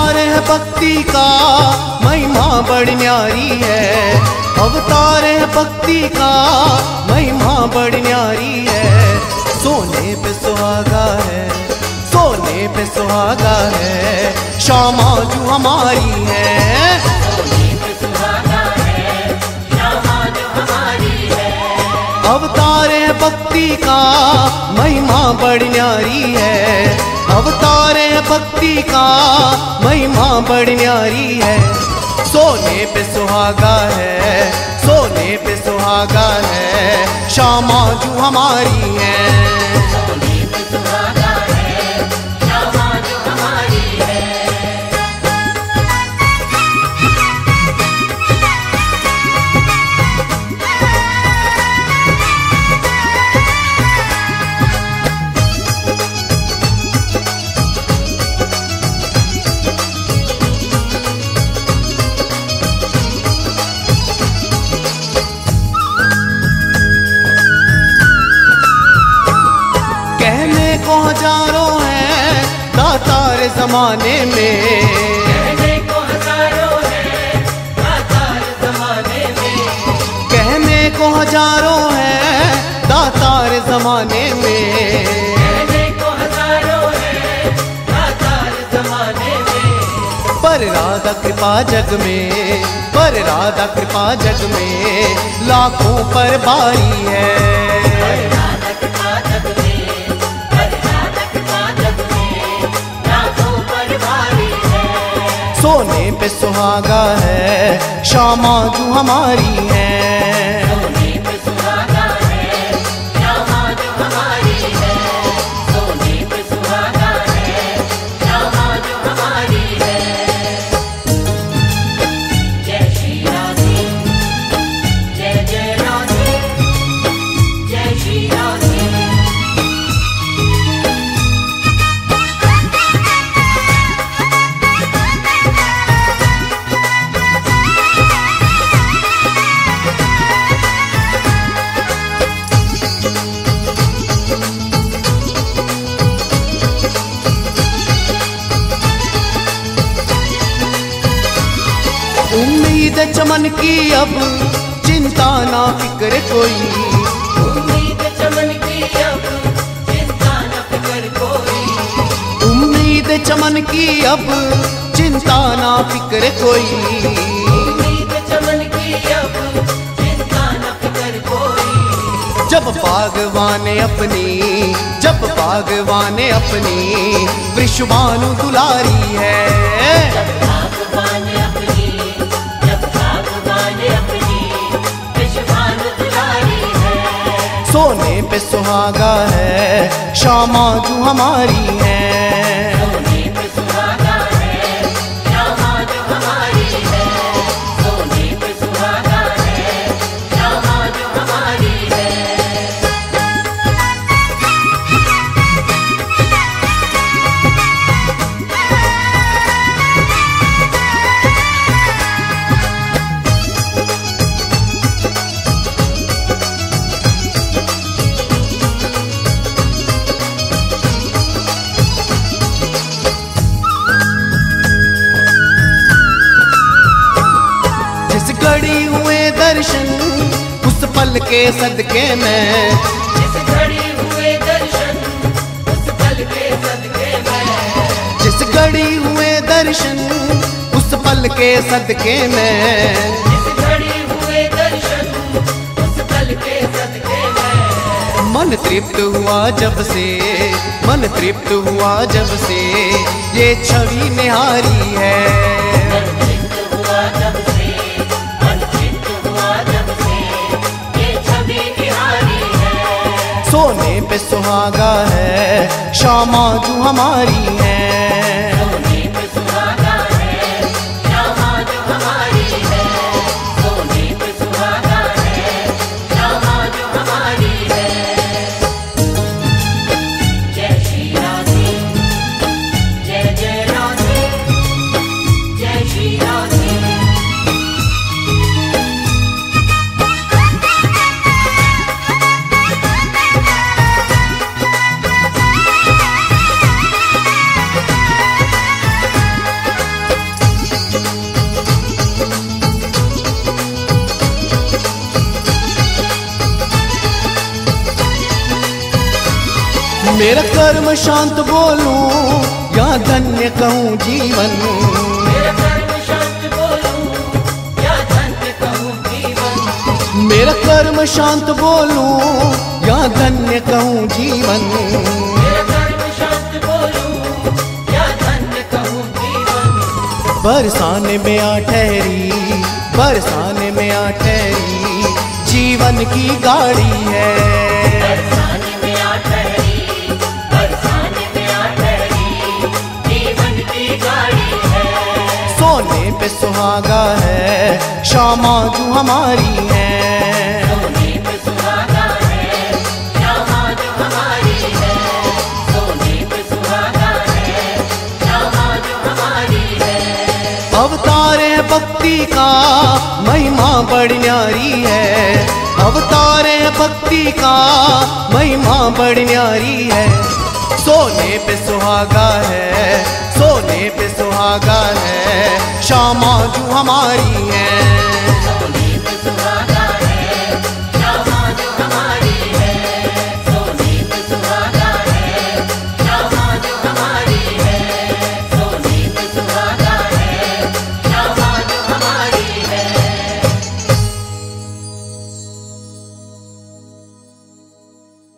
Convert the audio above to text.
अवतार है भक्ति का महिमा बड़ी न्यारी है। अवतार है भक्ति का महिमा बड़ी न्यारी है। सोने पे सुहागा है, सोने पे सुहागा है, श्यामा जो हमारी है। सोने पे सुहागा है, श्यामा जो हमारी है। अवतार है भक्ति का महिमा बड़ी न्यारी है। अवतार है भक्ति का महिमा बड़ी न्यारी है। सोने पे सुहागा है, सोने पे सुहागा है, श्यामा जो हमारी है। सोने पे सुहागा है, श्यामा जो हमारी है। हजारों हैं दातार जमाने में, कहने को हजारों हैं दातार जमाने में। कहने को हजारों हैं दातार जमाने में। कहने को हजारों हैं दातार जमाने में। पर राधा कृपा जग में, पर राधा कृपा जग में लाखों पर भारी है। राधा कृपा जग में, सोने पे सुहागा है, श्यामा जो हमारी है। सोने पे सुहागा है, श्यामा जो हमारी है। सोने पे सुहागा है, श्यामा जो हमारी है। जय श्री राधे, जय जय राधे, जय श्री राधे। उम्मीद चमन की अब चिंता ना फिक्र कोई। उम्मीद चमन की अब चिंता न फिक्र कोई। उम्मीद चमन की अब चिंता ना फिक्र कोई। उम्मीद चमन की अब चिंता न फिक्र कोई। जब बागवान अपनी, जब बागवान अपनी वृषभानु दुलारी है। जब बागवान अपनी, जब बागवान अपनी वृषभानु दुलारी है। सोने पे सुहागा है, श्यामा जो हमारी है। सोने पे सुहागा है, श्यामा जो हमारी है। सोने पे सुहागा है, श्यामा जो हमारी है। घड़ी हुए दर्शन उस पल के सदके में। जिस घड़ी हुए दर्शन उस पल के सदके में। जिस घड़ी हुए दर्शन उस पल के सदके में। जिस घड़ी हुए दर्शन उस पल के सदके में। मन तृप्त हुआ जब से, मन तृप्त हुआ जब से ये छवि निहारी है। मन तृप्त हुआ जब से, मन तृप्त हुआ जब से ये छवि निहारी है। सोने पे सुहागा है, श्यामा जो हमारी है। सोने पे सुहागा है, श्यामा जो हमारी है। सोने पे सुहागा है, श्यामा जो हमारी है। जय श्री राधे, जय जय राधे, जय श्री राधे। मेरा कर्म शांत बोलूं या धन्य कहूँ जीवन, मेरा कर्म शांत बोलूं या धन्य कहूँ जीवन, मेरा कर्म शांत बोलूं या धन्य कहूँ जीवन, मेरा कर्म शांत बोलूं या धन्य कहूँ जीवन। बरसाने में आ ठहरी, बरसाने में आ ठहरी जीवन की गाड़ी है। बरसाने में आ ठहरी, बरसाने में आ ठहरी जीवन की गाड़ी है। सोने पे सुहागा है श्यामा जो हमारी है, सोने पे सुहागा है श्यामा जो हमारी है, सोने पे सुहागा है श्यामा जो हमारी है। अवतार है भक्ति का महिमा बड़ी न्यारी है, अवतार है भक्ति का महिमा बड़ी न्यारी है। सोने पे सुहागा है, सोने पे सुहागा है श्यामा जो हमारी है।